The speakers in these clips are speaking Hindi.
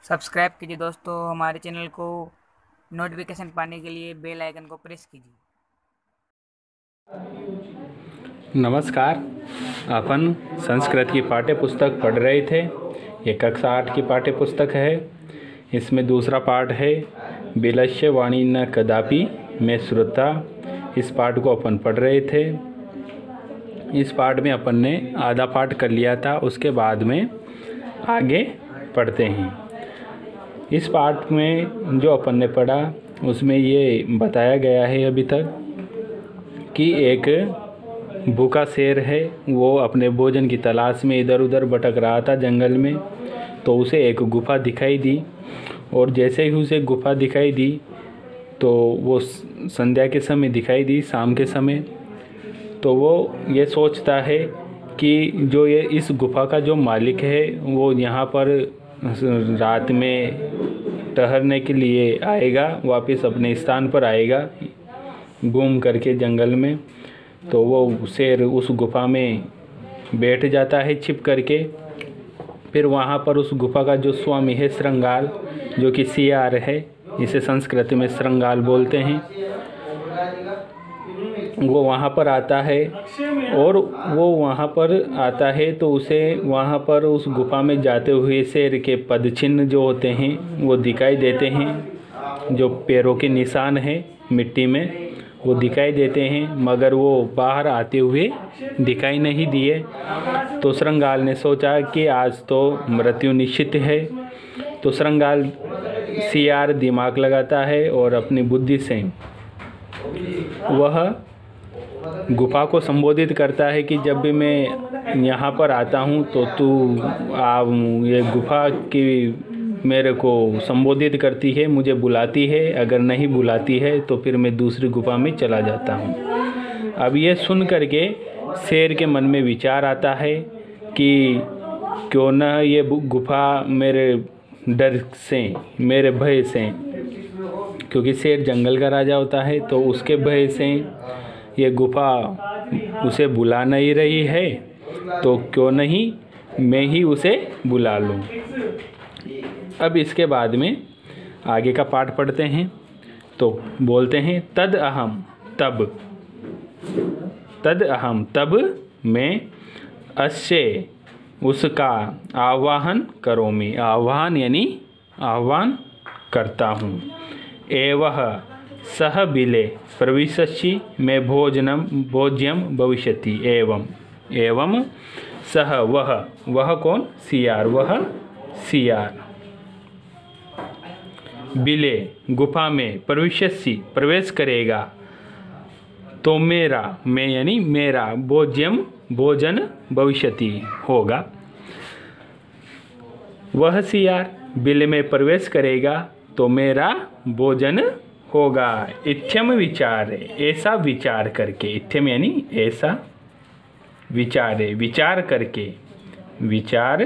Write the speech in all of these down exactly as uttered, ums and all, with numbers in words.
सब्सक्राइब कीजिए दोस्तों हमारे चैनल को। नोटिफिकेशन पाने के लिए बेल आइकन को प्रेस कीजिए। नमस्कार। अपन संस्कृत की पाठ्य पुस्तक पढ़ रहे थे। ये कक्षा आठ की पाठ्य पुस्तक है। इसमें दूसरा पाठ है बिलस्य वाणी न कदापि में श्रुता। इस पाठ को अपन पढ़ रहे थे। इस पाठ में अपन ने आधा पाठ कर लिया था, उसके बाद में आगे पढ़ते हैं। इस पाठ में जो अपन ने पढ़ा उसमें ये बताया गया है अभी तक कि एक भूखा शेर है, वो अपने भोजन की तलाश में इधर उधर भटक रहा था जंगल में। तो उसे एक गुफा दिखाई दी, और जैसे ही उसे गुफा दिखाई दी तो वो संध्या के समय दिखाई दी, शाम के समय। तो वो ये सोचता है कि जो ये इस गुफा का जो मालिक है वो यहाँ पर रात में ठहरने के लिए आएगा, वापस अपने स्थान पर आएगा घूम करके जंगल में। तो वो शेर उस गुफा में बैठ जाता है छिप करके। फिर वहाँ पर उस गुफा का जो स्वामी है श्रृंगाल, जो कि सियार है, इसे संस्कृत में श्रृंगाल बोलते हैं, वो वहाँ पर आता है। और वो वहाँ पर आता है तो उसे वहाँ पर उस गुफा में जाते हुए शेर के पदचिन्ह जो होते हैं वो दिखाई देते हैं। जो पैरों के निशान हैं मिट्टी में वो दिखाई देते हैं, मगर वो बाहर आते हुए दिखाई नहीं दिए। तो श्रृंगाल ने सोचा कि आज तो मृत्यु निश्चित है। तो श्रृंगाल सियार दिमाग लगाता है और अपनी बुद्धि से वह गुफा को संबोधित करता है कि जब भी मैं यहाँ पर आता हूँ तो तू आ ये गुफा की मेरे को संबोधित करती है, मुझे बुलाती है। अगर नहीं बुलाती है तो फिर मैं दूसरी गुफा में चला जाता हूँ। अब ये सुन करके शेर के मन में विचार आता है कि क्यों न ये गुफा मेरे डर से, मेरे भय से, क्योंकि शेर जंगल का राजा होता है, तो उसके भय से ये गुफा उसे बुला नहीं रही है, तो क्यों नहीं मैं ही उसे बुला लूँ। अब इसके बाद में आगे का पाठ पढ़ते हैं। तो बोलते हैं तद अहम तब, तद अहम तब मैं अस्य उसका आवाहन करोमि। आवाहन यानी आह्वान करता हूँ। एवह सह बिले प्रविशसि में भोजनम भोज्यम भविष्यति। एवं एवं सह वह, वह कौन? सियार, वह सियार बिले गुफा में प्रविशसि प्रवेश करेगा तो मेरा, मैं यानी मेरा, भोज्यम भोजन भविष्यति होगा। वह सियार बिले में प्रवेश करेगा तो मेरा भोजन होगा। इत्थम विचार, ऐसा विचार करके, इत्थम यानी ऐसा, विचार विचार करके, विचार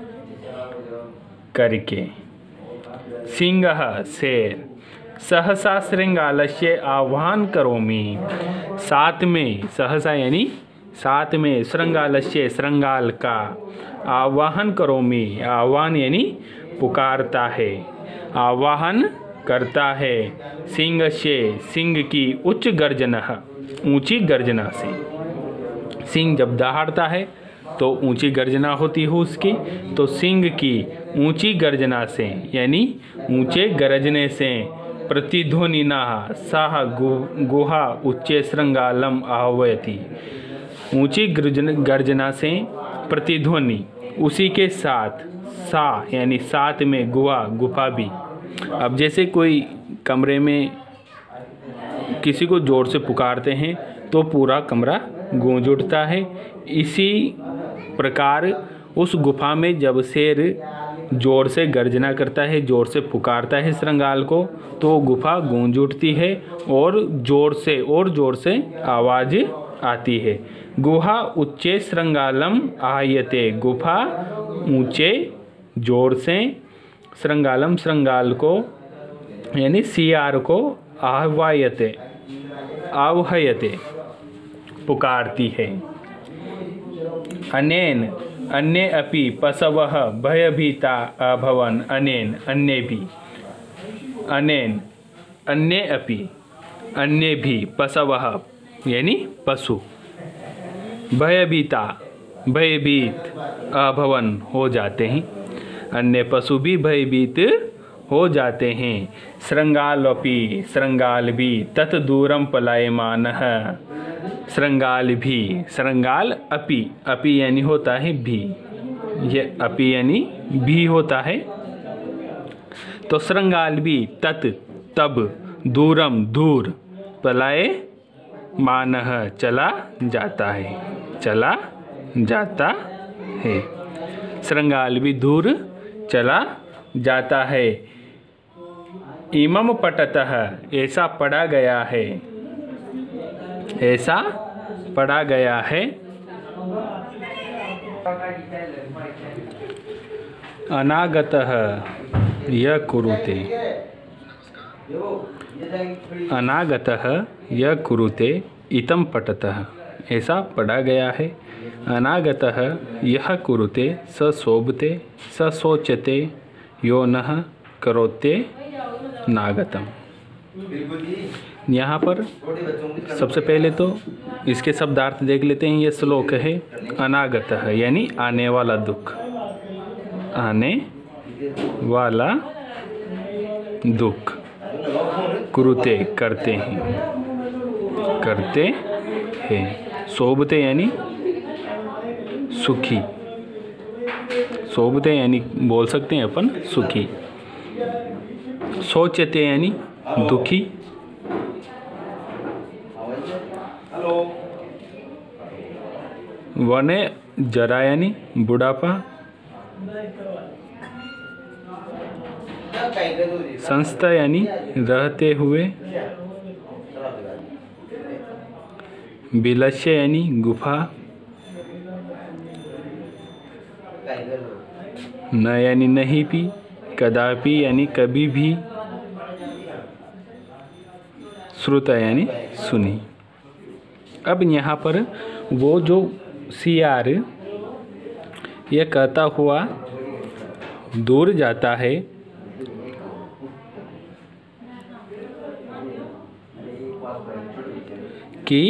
करके। सिंहः शेर, सहसा श्रृंगालस्य आह्वान करोमि। साथ में, सहसा यानी साथ में, श्रृंगालस्य श्रृंगाल का, आह्वान करोमि, आह्वान यानी पुकारता है, आह्वान करता है। सिंह से, सिंह की उच्च गर्जना, ऊंची गर्जना से। सिंह जब दहाड़ता है तो ऊंची गर्जना होती है उसकी, तो सिंह की ऊंची गर्जना से यानी ऊंचे गरजने से, प्रतिध्वनिना साह गुहा उच्चे श्रृंगालम आह्वयति। ऊंची गर्जना से प्रतिध्वनि, उसी के साथ सा यानी साथ में गुहा, गुफा भी। अब जैसे कोई कमरे में किसी को जोर से पुकारते हैं तो पूरा कमरा गूंज उठता है। इसी प्रकार उस गुफा में जब शेर जोर से गर्जना करता है, जोर से पुकारता है श्रृंगाल को, तो गुफा गूंज उठती है और जोर से और जोर से आवाज़ आती है। गुहा उच्चे श्रृंगालम आह्यते, गुफा ऊंचे जोर से, श्रृंगालम श्रृंगाल को यानी सियार को, आह्वायते आह्वयते पुकारती है। अनेन अन्ये अपि पशवः भयभीता अभवन् अनेन अन्येभि अनेन अन्ये अपि अन्ये भी पशवः यानी पशु भयभीता भयभीत अभवन हो जाते हैं, अन्य पशु भी भयभीत हो जाते हैं। श्रृंगालोपि श्रृंगाल भी तत् दूरम पलायमानः श्रृंगाल भी श्रृंगाल अपि अपि यानी होता है भी, ये अपि यानी भी होता है। तो श्रृंगाल भी तत् तब दूरम दूर पलाए मानः चला जाता है चला जाता है। श्रृंगाल भी दूर चला जाता है। इमम पठतः ऐसा पढ़ा गया है ऐसा पढ़ा गया है। अनागतः यः कुरुते अनागतः यः कुरुते इतं पठतः ऐसा पढ़ा गया है। अनागतः यः कुरुते स शोभते स शोच्यते यो नः करोते नागतम। यहाँ पर सबसे पहले तो इसके शब्दार्थ देख लेते हैं। ये श्लोक है अनागतः यानी आने वाला दुख, आने वाला दुख। कुरुते करते हैं करते हैं। शोभते यानी सुखी, शोभते यानी बोल सकते हैं अपन सुखी। शोच्यते यानी दुखी। वने जरा यानी बुढ़ापा। संस्था यानी रहते हुए। बिलस्य यानी गुफा। न यानी नहीं भी। कदापि यानी कभी भी। श्रुता यानी सुनी। अब यहाँ पर वो जो सियार यह कहता हुआ दूर जाता है, कि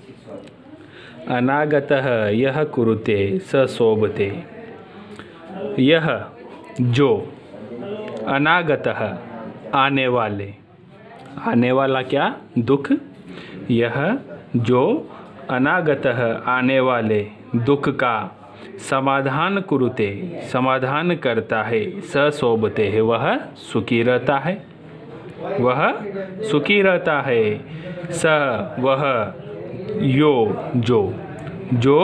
अनागतः यः कुरुते स शोभते। यह जो अनागतः आने वाले, आने वाला क्या दुख। यह जो अनागतः आने वाले दुख का समाधान कुरुते समाधान करता है। स शोभते है वह सुखी रहता है वह सुखी रहता है। स वह यो जो जो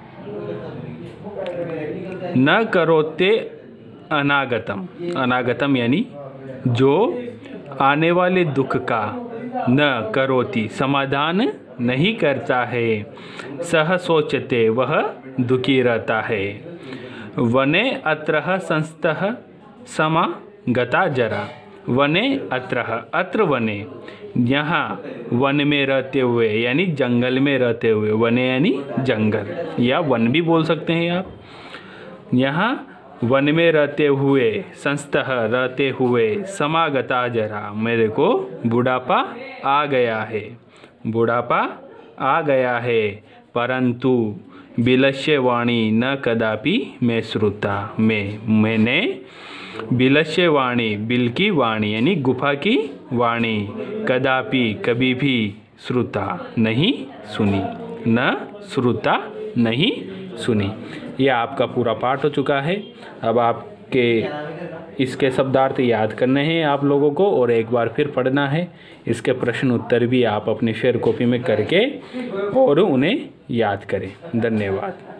न करोते अनागतम। अनागतम यानी जो आने वाले दुख का न करोति समाधान नहीं करता है। सह सोचते वह दुखी रहता है। वने अत्रः संस्थः समागता जरा। वने अत्रः अत्र वने यहाँ वन में रहते हुए यानी जंगल में रहते हुए। वने यानी जंगल या वन भी बोल सकते हैं आप। यहाँ वन में रहते हुए संस्थः रहते हुए समागता जरा मेरे को बुढ़ापा आ गया है बुढ़ापा आ गया है। परंतु बिलस्य वाणी न कदापि मैं श्रुता। मैं मैंने बिलस्य वाणी बिल की वाणी यानी गुफा की वाणी कदापि कभी भी श्रुता नहीं सुनी न श्रुता नहीं सुनी। यह आपका पूरा पाठ हो चुका है। अब आपके इसके शब्दार्थ याद करने हैं आप लोगों को और एक बार फिर पढ़ना है। इसके प्रश्न उत्तर भी आप अपनी शेयर कॉपी में करके और उन्हें याद करें। धन्यवाद।